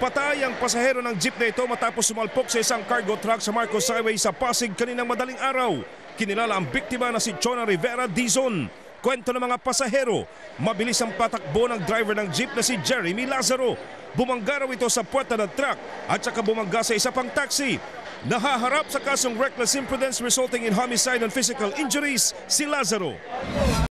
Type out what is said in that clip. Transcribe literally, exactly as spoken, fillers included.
Patay ang pasahero ng jeep na ito matapos sumalpok sa isang cargo truck sa Marcos Highway sa Pasig kaninang madaling araw. Kinilala ang biktima na si Chona Rivera Dizon. Kwento ng mga pasahero, mabilis ang patakbo ng driver ng jeep na si Jeremy Lazaro. Bumangga raw ito sa puwerta ng truck at saka bumangga sa isa pang taxi. Nahaharap sa kasong reckless imprudence resulting in homicide and physical injuries si Lazaro.